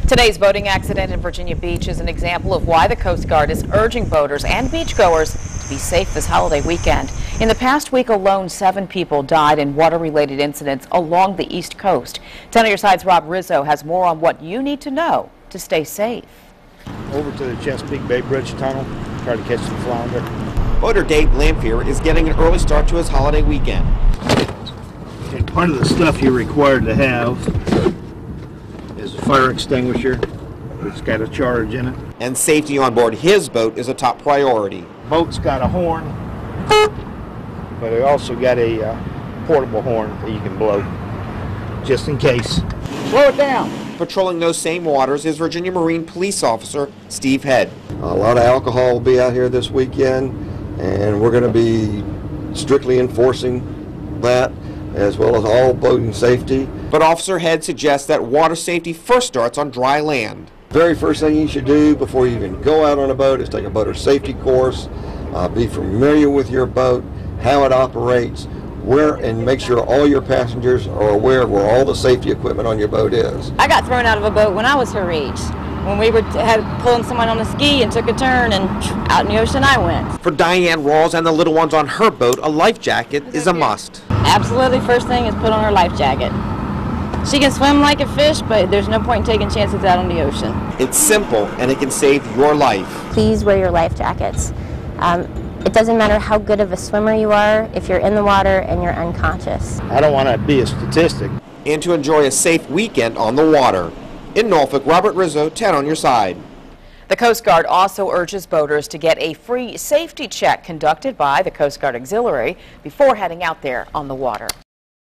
Today's boating accident in Virginia Beach is an example of why the Coast Guard is urging boaters and beachgoers to be safe this holiday weekend. In the past week alone, 7 people died in water-related incidents along the East Coast. 10 on your side's Rob Rizzo has more on what you need to know to stay safe. Over to the Chesapeake Bay Bridge Tunnel, try to catch some flounder. Boater Dave Lamphere is getting an early start to his holiday weekend. And part of the stuff you're required to have is a fire extinguisher. It's got a charge in it. And safety on board his boat is a top priority. Boat's got a horn, but it also got a portable horn that you can blow, just in case. Slow it down. Patrolling those same waters is Virginia Marine Police Officer Steve Head. A lot of alcohol will be out here this weekend, and we're going to be strictly enforcing that, as well as all boating safety. But Officer Head suggests that water safety first starts on dry land. Very first thing you should do before you even go out on a boat is take a boater safety course, be familiar with your boat, how it operates, and make sure all your passengers are aware of where all the safety equipment on your boat is. I got thrown out of a boat when I was her age. When we were pulling someone on a ski and took a turn, and out in the ocean I went. For Diane Rawls and the little ones on her boat, a life jacket is a must. Absolutely, first thing is put on her life jacket. She can swim like a fish, but there's no point in taking chances out on the ocean. It's simple, and it can save your life. Please wear your life jackets. It doesn't matter how good of a swimmer you are if you're in the water and you're unconscious. I don't want to be a statistic. And to enjoy a safe weekend on the water. In Norfolk, Robert Rizzo, 10 on your side. The Coast Guard also urges boaters to get a free safety check conducted by the Coast Guard Auxiliary before heading out there on the water.